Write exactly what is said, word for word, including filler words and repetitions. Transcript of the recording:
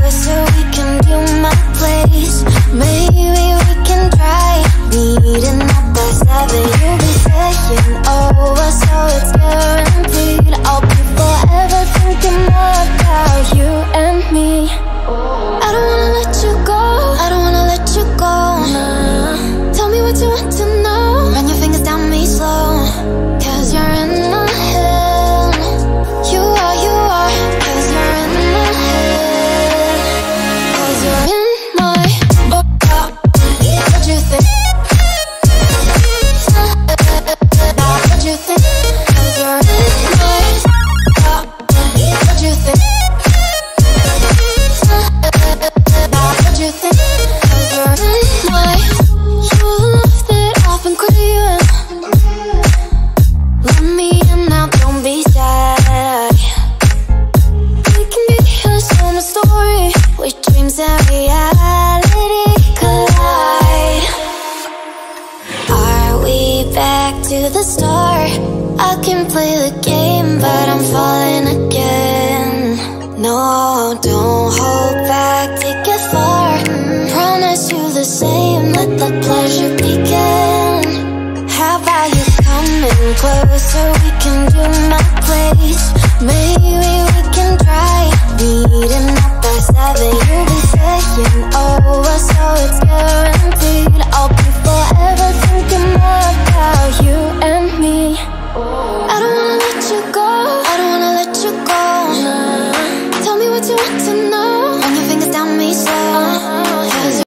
closer, we can do my place. Maybe we can try meeting up by seven. You'll be saying over, so it's guaranteed. I'll be forever thinking more about you and me. I don't wanna let you go, I don't wanna let you go, nah. Tell me what you want to know, run your fingers down me slow. Cause you're in my head, you are, you are. Cause you're in my head, cause you're in my oh, oh. What you think? What you think? Cause you're in my oh, what you think? What you think? Cause you're in my. You left it off and clear. Let me in now, don't be sad. We can be a summer story where dreams and reality collide. Are we back to the start? I can play the game, but I'm falling again. No, don't hold back, take it far. Promise you the same, let the pleasure begin. How about you coming closer, we can do my place. Maybe we can try meeting